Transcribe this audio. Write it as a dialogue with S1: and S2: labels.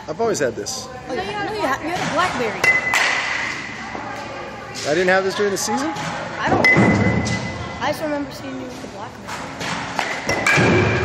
S1: I've always had this.
S2: Oh, you had a BlackBerry.
S1: I didn't have this during the season?
S2: I don't remember. I just remember seeing you with the BlackBerry.